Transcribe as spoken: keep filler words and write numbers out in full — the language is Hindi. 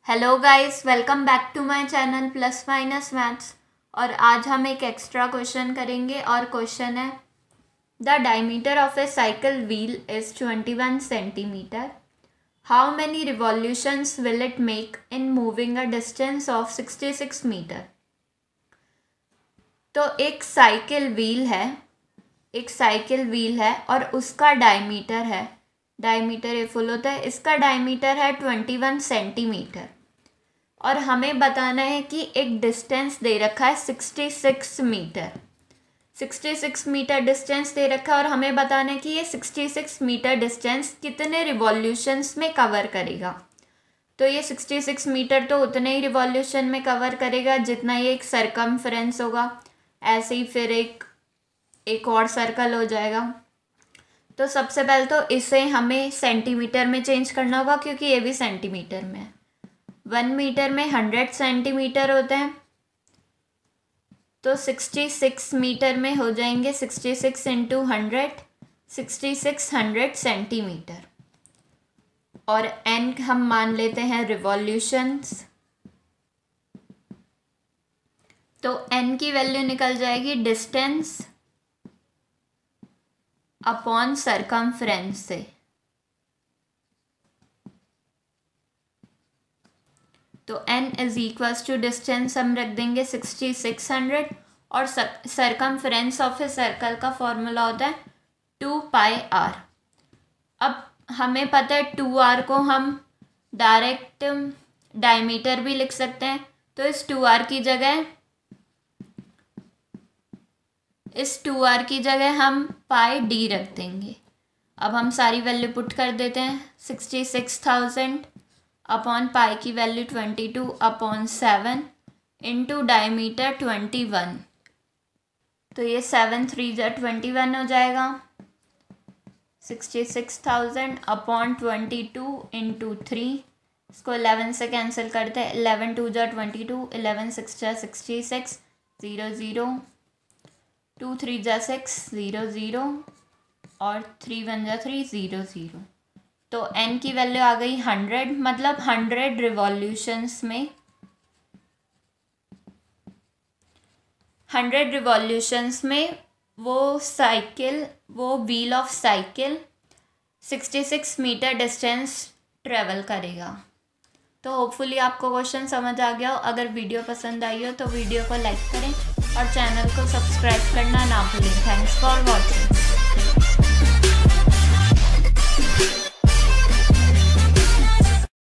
Hello guys, welcome back to my channel plus minus maths. और आज हम एक एक्स्ट्रा क्वेश्चन करेंगे और क्वेश्चन है the diameter of a cycle wheel is twenty one centimetre. How many revolutions will it make in moving a distance of sixty six metre. तो एक साइकिल व्हील है एक साइकिल व्हील है और उसका डायमीटर है डायमीटर ये फुल होता है इसका डायमीटर है ट्वेंटी वन सेंटीमीटर और हमें बताना है कि एक डिस्टेंस दे रखा है sixty six metre sixty six metre distance दे रखा है और हमें बताना है कि ये सिक्सटी सिक्स मीटर डिस्टेंस कितने रिवॉल्यूशंस में कवर करेगा। तो ये सिक्सटी सिक्स मीटर तो उतने ही रिवॉल्यूशन में कवर करेगा जितना ये एक सरकमफ्रेंस होगा। ऐसे ही फिर एक एक और सर्कल हो जाएगा। तो सबसे पहले तो इसे हमें सेंटीमीटर में चेंज करना होगा क्योंकि ये भी सेंटीमीटर में है। वन मीटर में हंड्रेड सेंटीमीटर होते हैं तो सिक्सटी सिक्स मीटर में हो जाएंगे sixty six into hundred sixty six hundred centimetre. और एन हम मान लेते हैं रिवॉल्यूशंस। तो एन की वैल्यू निकल जाएगी डिस्टेंस अपॉन सरकमफ्रेंस से। तो n is equals to distance हम रख देंगे सिक्सटी सिक्स हंड्रेड और सरकमफ्रेंस ऑफ ए सर्कल का फॉर्मूला होता है टू पाई आर। अब हमें पता है टू आर को हम डायरेक्ट डायमीटर भी लिख सकते हैं। तो इस टू आर की जगह इस टू आर की जगह हम पाई डी रख देंगे। अब हम सारी वैल्यू पुट कर देते हैं। Sixty six thousand upon pi की value twenty two upon seven into diameter twenty one. तो ये सेवन थ्री जा ट्वेंटी वन हो जाएगा। Sixty six thousand upon twenty two into three, इसको इलेवन से कैंसिल करते हैं। इलेवन टू जा ट्वेंटी टू, इलेवन सिक्स जा sixty six, zero zero, two three जा सिक्स, ज़ीरो ज़ीरो और थ्री वन जा थ्री, ज़ीरो ज़ीरो। तो n की वैल्यू आ गई हंड्रेड, मतलब हंड्रेड रिवॉल्यूशंस में हंड्रेड रिवॉल्यूशंस में वो साइकिल वो wheel of cycle sixty six metre distance travel करेगा। तो होपफुली आपको क्वेश्चन समझ आ गया हो। अगर वीडियो पसंद आई हो तो वीडियो को लाइक करें और चैनल को सब्सक्राइब करना ना भूलें। Thanks for watching.